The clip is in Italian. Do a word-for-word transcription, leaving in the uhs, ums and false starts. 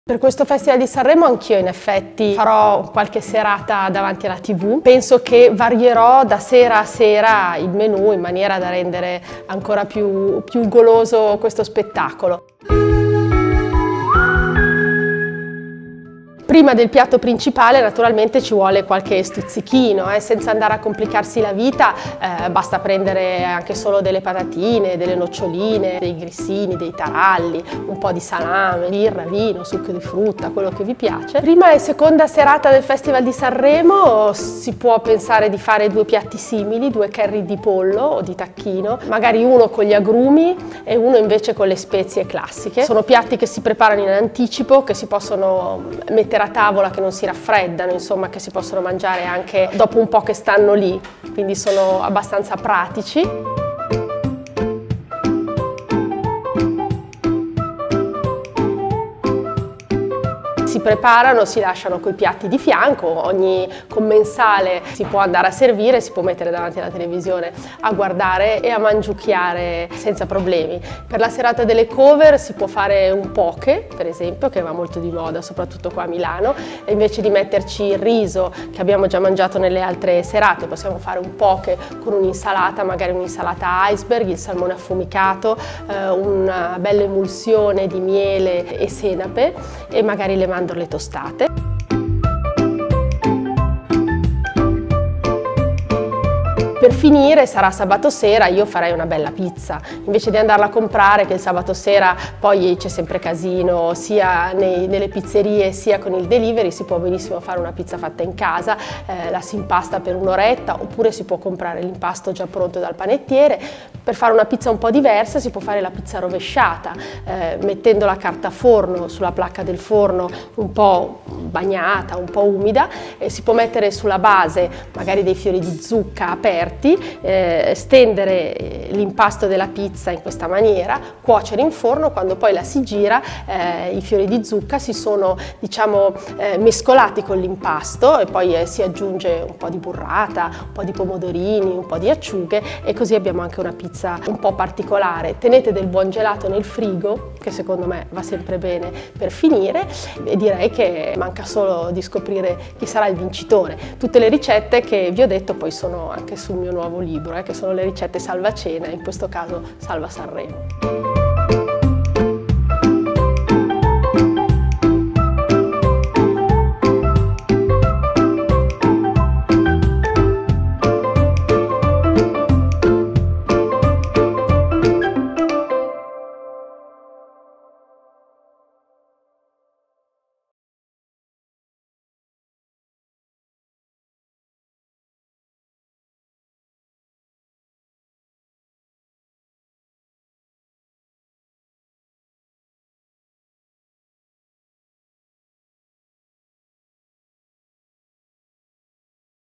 Per questo Festival di Sanremo anch'io in effetti farò qualche serata davanti alla tivù. Penso che varierò da sera a sera il menù in maniera da rendere ancora più, più goloso questo spettacolo. Prima del piatto principale naturalmente ci vuole qualche stuzzichino, eh, senza andare a complicarsi la vita, eh, basta prendere anche solo delle patatine, delle noccioline, dei grissini, dei taralli, un po' di salame, birra, vino, succo di frutta, quello che vi piace. Prima e seconda serata del Festival di Sanremo si può pensare di fare due piatti simili, due curry di pollo o di tacchino, magari uno con gli agrumi e uno invece con le spezie classiche. Sono piatti che si preparano in anticipo, che si possono mettere a tavola, che non si raffreddano, insomma, che si possono mangiare anche dopo un po' che stanno lì, quindi sono abbastanza pratici. Si preparano, si lasciano coi piatti di fianco, ogni commensale si può andare a servire, si può mettere davanti alla televisione a guardare e a mangiucchiare senza problemi. Per la serata delle cover si può fare un poke, per esempio, che va molto di moda, soprattutto qua a Milano, e invece di metterci il riso che abbiamo già mangiato nelle altre serate, possiamo fare un poke con un'insalata, magari un'insalata iceberg, il salmone affumicato, eh, una bella emulsione di miele e senape e magari le mandorle tostate. Per finire, sarà sabato sera, io farei una bella pizza, invece di andarla a comprare, che il sabato sera poi c'è sempre casino, sia nei, nelle pizzerie sia con il delivery, si può benissimo fare una pizza fatta in casa, eh, la si impasta per un'oretta, oppure si può comprare l'impasto già pronto dal panettiere. Per fare una pizza un po' diversa si può fare la pizza rovesciata, eh, mettendo la carta forno sulla placca del forno un po' bagnata, un po' umida, e si può mettere sulla base magari dei fiori di zucca aperti, Eh, stendere l'impasto della pizza in questa maniera, cuocere in forno. Quando poi la si gira, eh, i fiori di zucca si sono, diciamo, eh, mescolati con l'impasto e poi eh, si aggiunge un po' di burrata, un po' di pomodorini, un po' di acciughe, e così abbiamo anche una pizza un po' particolare. Tenete del buon gelato nel frigo, che secondo me va sempre bene per finire, e direi che manca solo di scoprire chi sarà il vincitore. Tutte le ricette che vi ho detto poi sono anche sul mio nuovo libro, eh, che sono le ricette salva cena, in questo caso salva Sanremo.